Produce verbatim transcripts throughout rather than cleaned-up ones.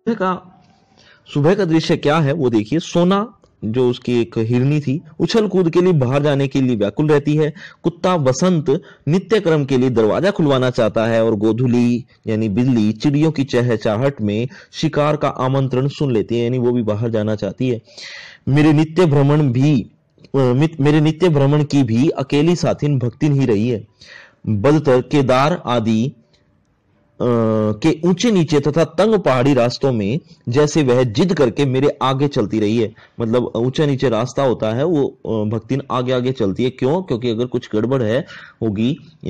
सुबह का सुबह का दृश्य क्या है वो देखिए। सोना जो उसकी एक हिरनी थी उछल कूद के लिए बाहर जाने के लिए व्याकुल रहती है। कुत्ता बसंत नित्य क्रम के लिए दरवाजा खुलवाना चाहता है और गोधुली यानी बिल्ली चिड़ियों की चहचहाहट में शिकार का आमंत्रण सुन लेती है, यानी वो भी बाहर जाना चाहती है। मेरे नित्य भ्रमण भी अ, मित- मेरे नित्य भ्रमण की भी अकेली साथिन भक्तिन ही रही है। बदतर केदार आदि अ, के ऊंचे नीचे तथा तंग पहाड़ी रास्तों में जैसे वह जिद करके मेरे आगे चलती रही है। मतलब ऊंचा नीचे रास्ता होता है वो अ, भक्तिन आगे आगे चलती है। क्यों? क्योंकि अगर कुछ गड़बड़ है होगी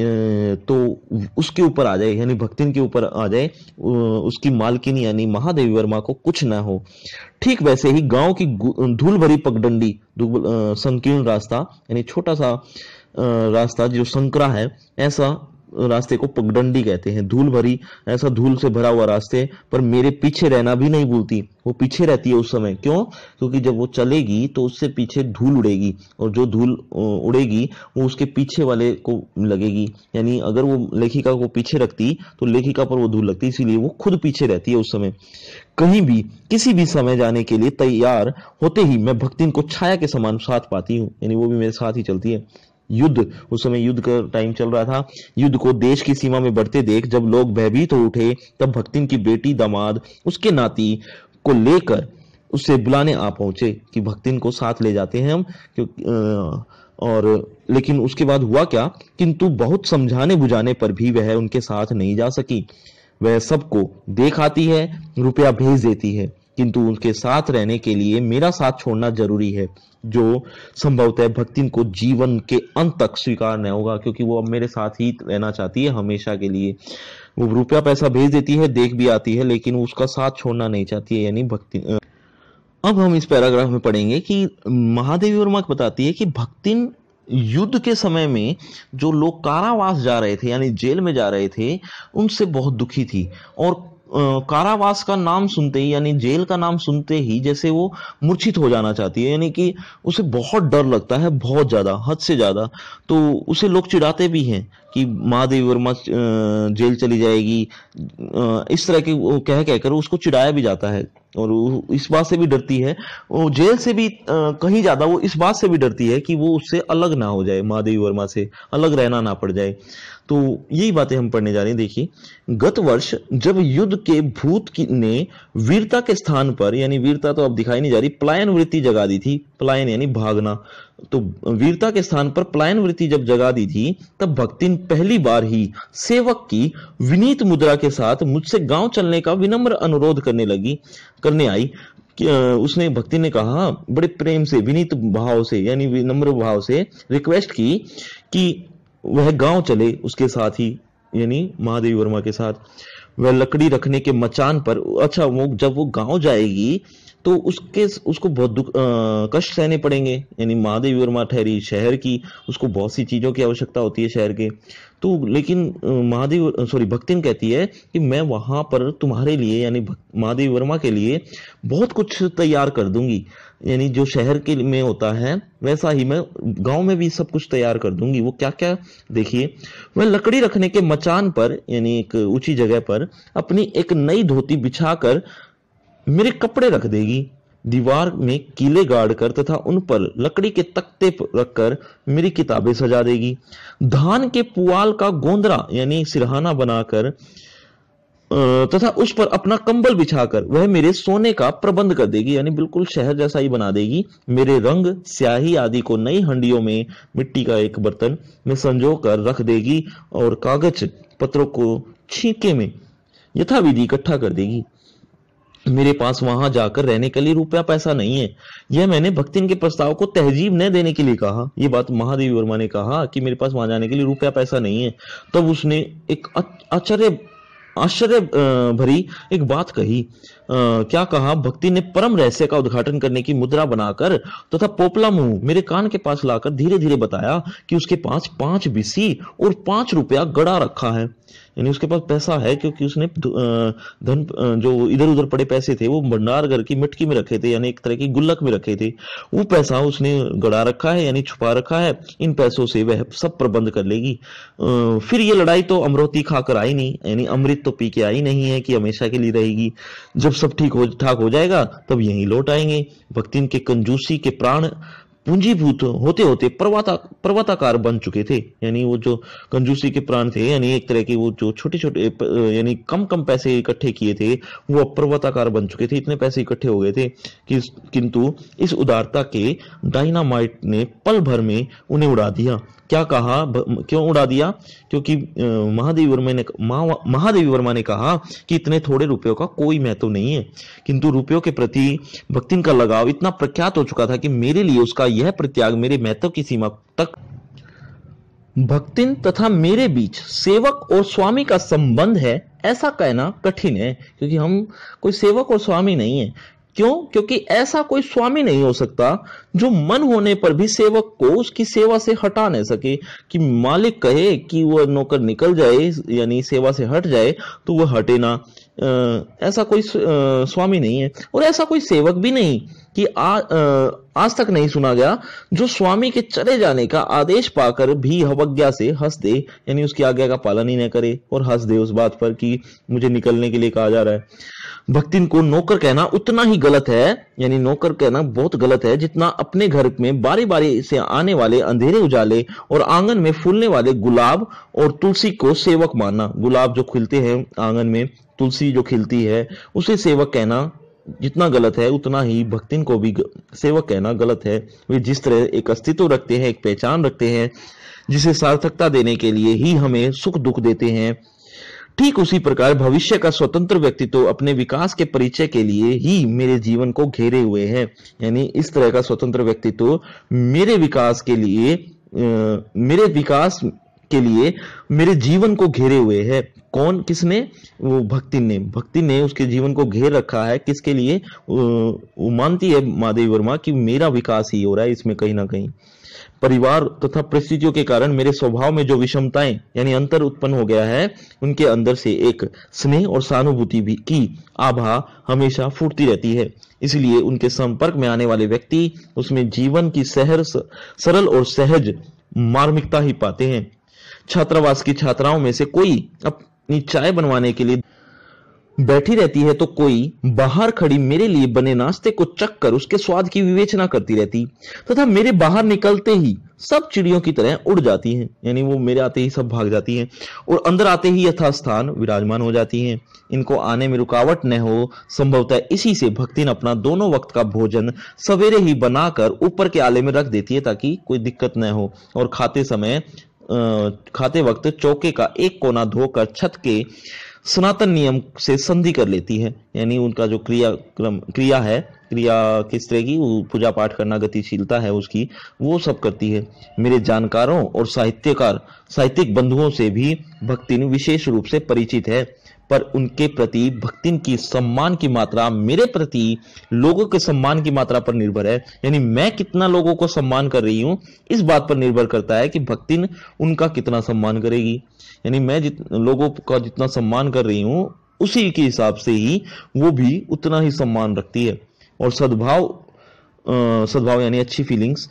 अ, तो उसके ऊपर आ जाए, यानी भक्तिन के ऊपर आ जाए, अ, उसकी मालकिन यानी महादेवी वर्मा को कुछ ना हो। ठीक वैसे ही गांव की गु- धूल भरी पगडंडी, धूल- अ, संकीर्ण रास्ता यानी छोटा सा अ, रास्ता जो संकरा है, ऐसा रास्ते को पगडंडी कहते हैं। धूल भरी, ऐसा धूल से भरा हुआ रास्ते पर मेरे पीछे रहना भी नहीं भूलती। वो पीछे रहती है उस समय। क्यों? क्योंकि जब वो चलेगी तो उससे पीछे धूल उड़ेगी और जो धूल अ, उड़ेगी वो उसके पीछे वाले को लगेगी। यानी अगर वो लेखिका को पीछे रखती तो लेखिका पर वो धूल लगती, इसीलिए वो खुद पीछे रहती है उस समय। कहीं भी किसी भी समय जाने के लिए तैयार होते ही मैं भक्तिन को छाया के समान साथ पाती हूँ, यानी वो भी मेरे साथ ही चलती है। युद्ध, उस समय युद्ध का टाइम चल रहा था। युद्ध को देश की सीमा में बढ़ते देख जब लोग भयभीत हो उठे तब भक्तिन की बेटी, दामाद, उसके नाती को लेकर उसे बुलाने आ पहुंचे कि भक्तिन को साथ ले जाते हैं हम। क्योंकि अ, और लेकिन उसके बाद हुआ क्या, किंतु बहुत समझाने बुझाने पर भी वह उनके साथ नहीं जा सकी। वह सबको देख आती है, रुपया भेज देती है, किंतु उनके साथ रहने के लिए मेरा साथ छोड़ना जरूरी है, जो संभवतः भक्तिन को जीवन के अंत तक स्वीकार न होगा, क्योंकि वो अब मेरे साथ ही रहना चाहती है हमेशा के लिए। वो रुपया पैसा भेज देती है, देख भी आती है, लेकिन वो उसका साथ छोड़ना नहीं चाहती है, यानी भक्ति। अब हम इस पैराग्राफ में पढ़ेंगे कि महादेवी वर्मा बताती है कि भक्तिन युद्ध के समय में जो लोग कारावास जा रहे थे यानी जेल में जा रहे थे उनसे बहुत दुखी थी। और अ, कारावास का नाम सुनते ही यानी जेल का नाम सुनते ही जैसे वो मूर्छित हो जाना चाहती है, यानी कि उसे बहुत डर लगता है, बहुत ज्यादा, हद से ज्यादा। तो उसे लोग चिढ़ाते भी हैं कि महादेवी वर्मा अ, जेल चली जाएगी, अ, इस तरह के वो कह कहकर उसको चिढ़ाया भी जाता है। और वो इस बात से भी डरती है, वो जेल से भी अ, कहीं ज्यादा वो इस बात से भी डरती है कि वो उससे अलग ना हो जाए, महादेवी वर्मा से अलग रहना ना पड़ जाए। तो यही बातें हम पढ़ने जा रहे हैं। देखिए, गत वर्ष जब युद्ध के भूत की ने वीरता के स्थान पर, यानी वीरता तो अब दिखाई नहीं जा रही, पलायन वृत्ति जगा दी थी। पलायन यानी भागना। तो वीरता के स्थान पर पलायन वृत्ति जब जगा दी थी तब भक्तिन पहली बार ही सेवक की विनीत मुद्रा के साथ मुझसे गांव चलने का विनम्र अनुरोध करने लगी करने आई। कि, अ, उसने भक्ति ने कहा, बड़े प्रेम से, विनीत भाव से, यानी विनम्र भाव से रिक्वेस्ट की कि वह गांव चले उसके साथ ही, यानी महादेवी वर्मा के साथ। वह लकड़ी रखने के मचान पर, अच्छा वो जब वो गांव जाएगी तो उसके उसको बहुत दुख अ, कष्ट सहने पड़ेंगे, यानी महादेवी वर्मा ठहरी शहर की, उसको बहुत सी चीजों की आवश्यकता होती है शहर के। तो लेकिन अ, महादेवी सॉरी भक्तिन कहती है कि मैं वहां पर तुम्हारे लिए यानी भक- महादेवी वर्मा के लिए बहुत कुछ तैयार कर दूंगी, यानी जो शहर के में होता है वैसा ही मैं गांव में भी सब कुछ तैयार कर दूंगी। वो क्या क्या, देखिए, वह लकड़ी रखने के मचान पर यानी एक ऊंची जगह पर अपनी एक नई धोती बिछाकर मेरे कपड़े रख देगी, दीवार में कीले गाड़ कर तथा उन पर लकड़ी के तख्ते रखकर मेरी किताबें सजा देगी। धान के पुआल का गोंदरा यानी सिरहाना बनाकर अ, तथा उस पर अपना कंबल बिछाकर वह मेरे सोने का प्रबंध कर देगी, यानी बिल्कुल शहर जैसा ही बना देगी। मेरे रंग स्याही आदि को नई हंडियों में मिट्टी का एक बर्तन में संजो कर रख देगी और कागज पत्रों को छींके में यथाविधि इकट्ठा कर देगी। मेरे पास वहां जाकर रहने के लिए रुपया पैसा नहीं है। यह मैंने भक्तिन के प्रस्ताव को तहजीब न देने के लिए कहा। ये बात महादेवी वर्मा ने कहा कि मेरे पास वहां जाने के लिए रुपया पैसा नहीं है। तब उसने एक आश्चर्य आश्चर्य अ, भरी एक बात कही। अ, क्या कहा? भक्ति ने परम रहस्य का उद्घाटन करने की मुद्रा बनाकर तथा पोपला मुंह मेरे कान के पास लाकर धीरे धीरे बताया कि उसके पास पांच बिस्सी और पांच रुपया गड़ा रखा है। यानी उसके पास पैसा है क्योंकि उसने धन जो इधर उधर पड़े पैसे थे वो भंडार घर की मिटकी में रखे थे, यानी एक तरह की गुल्लक में रखे थे। वो पैसा उसने गड़ा रखा है, यानी छुपा रखा है। इन पैसों से वह सब प्रबंध कर लेगी। फिर ये लड़ाई तो अमृति खाकर आई नहीं, यानी अमृत तो पी के आई नहीं है कि हमेशा के लिए रहेगी। जब सब ठीक हो ठाक हो जाएगा तब यहीं लौट आएंगे। भक्तिन के कंजूसी के प्राण पूंजीभूत होते होते पर्वता पर्वताकार बन चुके थे। यानी वो जो कंजूसी के प्राण थे, यानी एक तरह के वो जो छोटे छोटे यानी कम कम पैसे इकट्ठे किए थे वो पर्वताकार बन चुके थे। इतने पैसे इकट्ठे हो गए थे कि किंतु इस उदारता के डायनामाइट ने पल भर में उन्हें उड़ा दिया। क्या कहा, क्यों उड़ा दिया? क्योंकि महादेवी वर्मा ने महादेवी वर्मा ने कहा कि इतने थोड़े रुपयों का कोई महत्व नहीं है। किंतु रुपयों के प्रति भक्तिन का लगाव इतना प्रख्यात हो चुका था कि मेरे लिए उसका यह परित्याग मेरे महत्व की सीमा तक। भक्तिन तथा मेरे बीच सेवक और स्वामी का संबंध है ऐसा कहना कठिन है, क्योंकि हम कोई सेवक और स्वामी नहीं है। क्यों? क्योंकि ऐसा कोई स्वामी नहीं हो सकता जो मन होने पर भी सेवक को उसकी सेवा से हटा नहीं सके। कि मालिक कहे कि वह नौकर निकल जाए यानी सेवा से हट जाए तो वह हटे ना, ऐसा कोई स्वामी नहीं है। और ऐसा कोई सेवक भी नहीं कि आ, आज तक नहीं सुना गया जो स्वामी के चले जाने का आदेश पाकर भी अवज्ञा से हंस दे, यानी उसकी आज्ञा का पालन ही न करे और हंस दे उस बात पर कि मुझे निकलने के लिए कहा जा रहा है। भक्तिन को नौकर कहना उतना ही गलत है, यानी नौकर कहना बहुत गलत है जितना अपने घर में बारी बारी से आने वाले अंधेरे उजाले और आंगन में फूलने वाले गुलाब और तुलसी को सेवक मानना। गुलाब जो खिलते हैं आंगन में, तुलसी जो खिलती है, उसे सेवक कहना जितना गलत है उतना ही भक्तिन को भी सेवक कहना गलत है। वे जिस तरह एक अस्तित्व रखते हैं, एक पहचान रखते हैं, जिसे सार्थकता देने के लिए ही हमें सुख दुख देते हैं, ठीक उसी प्रकार भविष्य का स्वतंत्र व्यक्तित्व अपने विकास के परिचय के लिए ही मेरे जीवन को घेरे हुए है। यानी इस तरह का स्वतंत्र व्यक्तित्व मेरे विकास के लिए आ, मेरे विकास के लिए मेरे जीवन को घेरे हुए है। कौन, किसने? वो भक्तिन ने। भक्तिन ने उसके जीवन को घेर रखा है। किसके लिए? वो मानती है महादेवी वर्मा कि मेरा विकास ही हो रहा है इसमें कहीं ना कहीं। परिवार तथा परिस्थितियों के कारण मेरे स्वभाव में जो विषमताएं यानी अंतर उत्पन्न हो गया है, उनके अंदर से एक स्नेह और सहानुभूति भी की आभा हमेशा फूटती रहती है। इसलिए उनके संपर्क में आने वाले व्यक्ति उसमें जीवन की सहर सरल और सहज मार्मिकता ही पाते हैं। छात्रावास की छात्राओं में से कोई अपनी चाय बनवाने के लिए बैठी रहती है तो कोई बाहर खड़ी मेरे लिए बने नाश्ते को चख कर उसके स्वाद की विवेचना करती रहती, तथा मेरे बाहर निकलते ही सब चिड़ियों की तरह उड़ जाती हैं। यानी वो मेरे आते ही सब भाग जाती हैं और अंदर आते ही यथास्थान विराजमान हो जाती हैं। इनको आने में रुकावट न हो, संभवतः इसी से भक्तिन अपना दोनों वक्त का भोजन सवेरे ही बनाकर ऊपर के आले में रख देती है ताकि कोई दिक्कत न हो, और खाते समय खाते वक्त चौके का एक कोना धोकर छत के सनातन नियम से संधि कर लेती है। यानी उनका जो क्रिया क्रम क्रिया है, क्रिया किस तरह की, पूजा पाठ करना, गतिशीलता है उसकी, वो सब करती है। मेरे जानकारों और साहित्यकार साहित्यिक बंधुओं से भी भक्तिन विशेष रूप से परिचित है, पर उनके प्रति भक्तिन की सम्मान की मात्रा मेरे प्रति लोगों के सम्मान की मात्रा पर निर्भर है। यानी मैं कितना लोगों को सम्मान कर रही हूं इस बात पर निर्भर करता है कि भक्तिन उनका कितना सम्मान करेगी। यानी मैं जित लोगों का जितना सम्मान कर रही हूं उसी के हिसाब से ही वो भी उतना ही सम्मान रखती है। और सद्भाव सद्भाव यानी अच्छी फीलिंग्स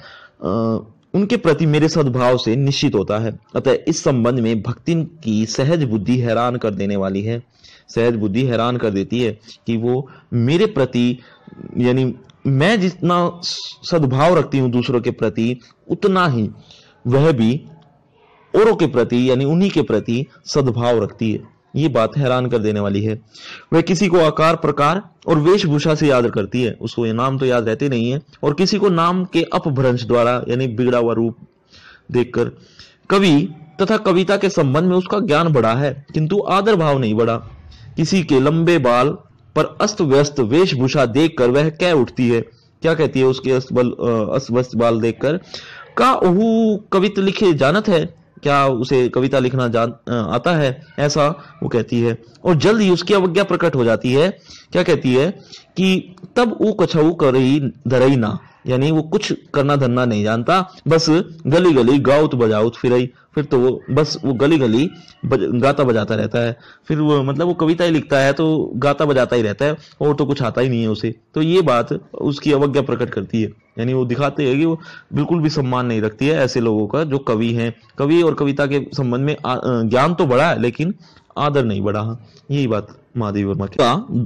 उनके प्रति मेरे सद्भाव से निश्चित होता है। अतः इस संबंध में भक्तिन की सहज बुद्धि हैरान कर देने वाली है। सहज बुद्धि हैरान कर देती है कि वो मेरे प्रति, यानी मैं जितना सद्भाव रखती हूँ दूसरों के प्रति, उतना ही वह भी औरों के प्रति यानी उन्हीं के प्रति सद्भाव रखती है। ये बात हैरान कर देने वाली है। वह किसी को आकार प्रकार और वेशभूषा से याद करती है, उसको ये नाम तो याद रहते नहीं है, और किसी को नाम के अपभ्रंश द्वारा यानी बिगड़ा हुआ रूप देखकर। कवि तथा कविता के संबंध में उसका ज्ञान बढ़ा है किंतु आदर भाव नहीं बढ़ा। किसी के लंबे बाल पर अस्त व्यस्त वेशभूषा देखकर वह कह उठती है, क्या कहती है उसके अस्त व्यस्त बाल देखकर, का ओहू कवित लिखे जानत है, क्या उसे कविता लिखना जान आता है, ऐसा वो कहती है। और जल्द ही उसकी अवज्ञा प्रकट हो जाती है। क्या कहती है कि तब ऊ कछऊ करई धरई ना, यानी वो कुछ करना धरना नहीं जानता, बस गली गली गाउत बजाउत फिरई, फिर तो वो बस वो गली गली बज, गाता बजाता रहता है। फिर वो मतलब वो कविता ही लिखता है तो गाता बजाता ही रहता है, और तो कुछ आता ही नहीं है उसे। तो ये बात उसकी अवज्ञा प्रकट करती है, यानी वो दिखाते हैं कि वो बिल्कुल भी सम्मान नहीं रखती है ऐसे लोगों का जो कवि हैं। कवि और कविता के संबंध में ज्ञान तो बढ़ा है लेकिन आदर नहीं बढ़ा। यही बात महादेवी वर्मा की।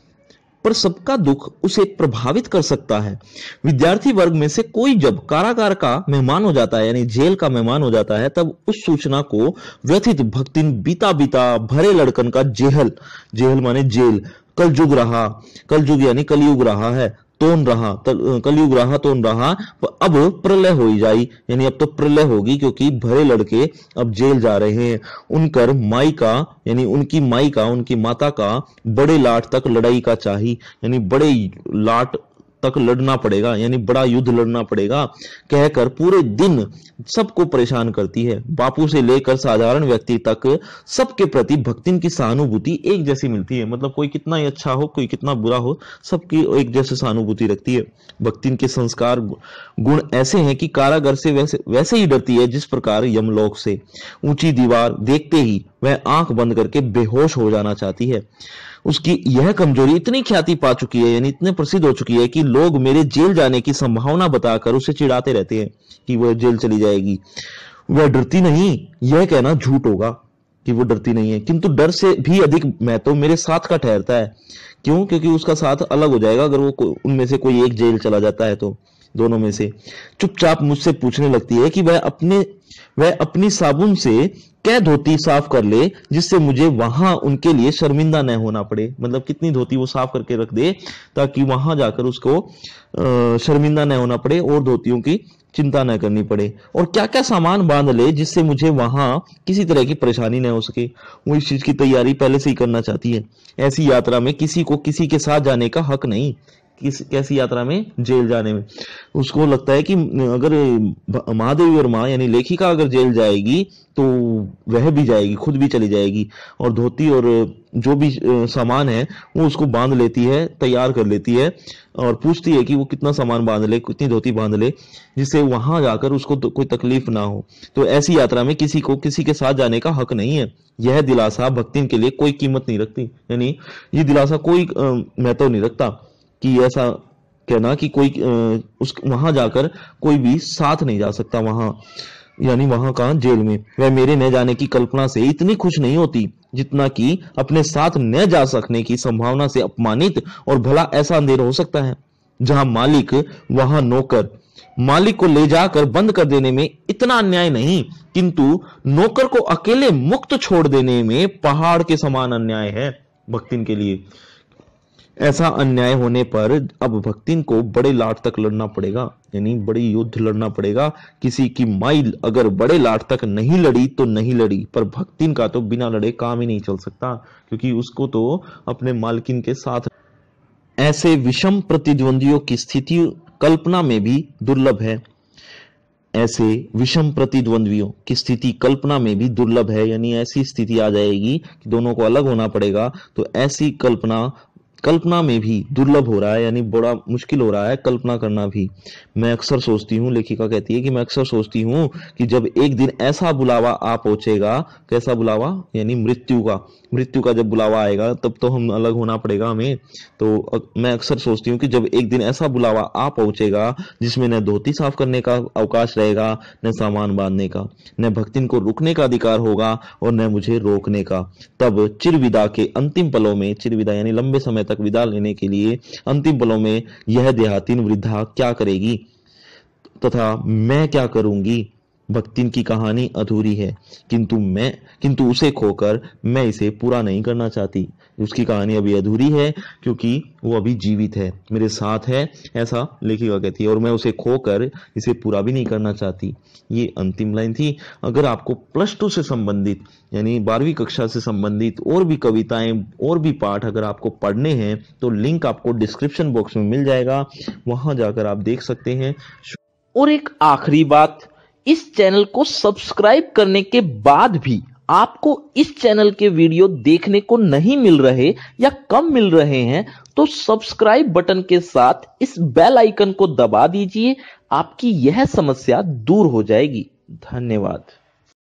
पर सबका दुख उसे प्रभावित कर सकता है। विद्यार्थी वर्ग में से कोई जब कारागार का मेहमान हो जाता है, यानी जेल का मेहमान हो जाता है, तब उस सूचना को व्यथित भक्तिन बीता बीता भरे लड़कन का जेहल, जेहल माने जेल, कलयुग रहा, कलयुग यानी कलयुग रहा है, तोन रहा, कलयुग रहा तोन रहा, अब प्रलय हो जाई, यानी अब तो प्रलय होगी क्योंकि भरे लड़के अब जेल जा रहे हैं। उनकर माई का यानी उनकी माई का उनकी माता का बड़े लाट तक लड़ाई का चाहिए, यानी बड़े लाट तक लड़ना पड़ेगा, यानी बड़ा युद्ध लड़ना पड़ेगा कहकर पूरे दिन सबको परेशान करती है। बापू से लेकर साधारण व्यक्ति तक सबके प्रति भक्तिन की सहानुभूति एक जैसी मिलती है। मतलब कोई कितना ही अच्छा हो, कोई कितना बुरा हो, सबकी एक जैसे सहानुभूति रखती है। भक्तिन के संस्कार गुण ऐसे हैं कि कारागार से वैसे वैसे ही डरती है जिस प्रकार यमलोक से। ऊंची दीवार देखते ही वह आंख बंद करके बेहोश हो जाना चाहती है। उसकी यह कमजोरी इतनी ख्याति पा चुकी है, यानी इतने प्रसिद्ध हो चुकी है कि लोग मेरे जेल जाने की संभावना बताकर उसे चिढ़ाते रहते हैं कि वह जेल चली जाएगी। वह डरती नहीं, यह कहना झूठ होगा कि वो डरती नहीं है, किंतु डर से भी अधिक मैं तो मेरे साथ का ठहरता है। क्यों? क्योंकि उसका साथ अलग हो जाएगा अगर वो उनमें से कोई एक जेल चला जाता है तो। दोनों में से चुपचाप मुझसे पूछने लगती है कि वह अपने वह अपनी साबुन से क्या धोती साफ कर ले जिससे मुझे वहां उनके लिए शर्मिंदा न होना पड़े। मतलब कितनी धोती वो साफ करके रख दे ताकि वहां जाकर उसको शर्मिंदा न होना पड़े और धोतियों की चिंता न करनी पड़े। और क्या क्या सामान बांध ले जिससे मुझे वहां किसी तरह की परेशानी न हो सके। वो इस चीज की तैयारी पहले से ही करना चाहती है। ऐसी यात्रा में किसी को किसी के साथ जाने का हक नहीं। किस कैसी यात्रा में? जेल जाने में। उसको लगता है कि अगर महादेवी वर्मा यानी लेखिका अगर जेल जाएगी तो वह भी जाएगी, खुद भी चली जाएगी, और धोती और जो भी सामान है वो उसको बांध लेती है, तैयार कर लेती है और पूछती है कि वो कितना सामान बांध ले, कितनी धोती बांध ले जिससे वहां जाकर उसको तो कोई तकलीफ ना हो। तो ऐसी यात्रा में किसी को किसी के साथ जाने का हक नहीं है। यह दिलासा भक्तिन के लिए कोई कीमत नहीं रखती, यानी ये दिलासा कोई महत्व नहीं रखता कि ऐसा कहना कि कोई उस वहां जाकर कोई भी साथ नहीं जा सकता वहां, यानी वहां का जेल में। वह मेरे न जाने की कल्पना से इतनी खुश नहीं होती जितना कि अपने साथ न जा सकने की संभावना से अपमानित। और भला ऐसा अंधेर हो सकता है जहां मालिक वहां नौकर। मालिक को ले जाकर बंद कर देने में इतना अन्याय नहीं, किंतु नौकर को अकेले मुक्त छोड़ देने में पहाड़ के समान अन्याय है भक्तिन के लिए। ऐसा अन्याय होने पर अब भक्तिन को बड़े लाट तक लड़ना पड़ेगा, यानी बड़ी युद्ध लड़ना पड़ेगा। किसी की माइल अगर बड़े लाट तक नहीं लड़ी तो नहीं लड़ी, पर भक्तिन का तो बिना लड़े काम ही नहीं चल सकता क्योंकि उसको तो अपने मालकिन के साथ। ऐसे विषम प्रतिद्वंदियों की स्थिति कल्पना में भी दुर्लभ है। ऐसे विषम प्रतिद्वंद्वियों की स्थिति कल्पना में भी दुर्लभ है, यानी ऐसी स्थिति आ जाएगी कि दोनों को अलग होना पड़ेगा। तो ऐसी कल्पना कल्पना में भी दुर्लभ हो रहा है, यानी बड़ा मुश्किल हो रहा है कल्पना करना भी। मैं अक्सर सोचती हूँ, लेखिका कहती है कि मैं अक्सर सोचती हूँ कि जब एक दिन ऐसा बुलावा आ पहुंचेगा। कैसा बुलावा? यानी मृत्यु का। मृत्यु का जब बुलावा आएगा तब तो हम अलग होना पड़ेगा हमें। तो मैं अक्सर सोचती हूँ कि जब एक दिन ऐसा बुलावा आ पहुंचेगा जिसमें न धोती साफ करने का अवकाश रहेगा, न सामान बांधने का, न भक्तिन को रुकने का अधिकार होगा और न मुझे रोकने का, तब चिरविदा के अंतिम पलों में, चिरविदा यानी लंबे समय तक विदा लेने के लिए अंतिम पलों में यह देहातीन वृद्धा क्या करेगी तथा मैं क्या करूंगी। भक्तिन की कहानी अधूरी है, किंतु मैं किंतु उसे खोकर मैं इसे पूरा नहीं करना चाहती। उसकी कहानी अभी अधूरी है क्योंकि वो अभी जीवित है, मेरे साथ है, ऐसा लेखिका कहती है, और मैं उसे खोकर इसे पूरा भी नहीं करना चाहती। ये अंतिम लाइन थी। अगर आपको प्लस टू से संबंधित यानी बारहवीं कक्षा से संबंधित और भी कविताएं और भी पाठ अगर आपको पढ़ने हैं तो लिंक आपको डिस्क्रिप्शन बॉक्स में मिल जाएगा, वहां जाकर आप देख सकते हैं। और एक आखिरी बात, इस चैनल को सब्सक्राइब करने के बाद भी आपको इस चैनल के वीडियो देखने को नहीं मिल रहे या कम मिल रहे हैं तो सब्सक्राइब बटन के साथ इस बेल आइकन को दबा दीजिए। आपकी यह समस्या दूर हो जाएगी। धन्यवाद।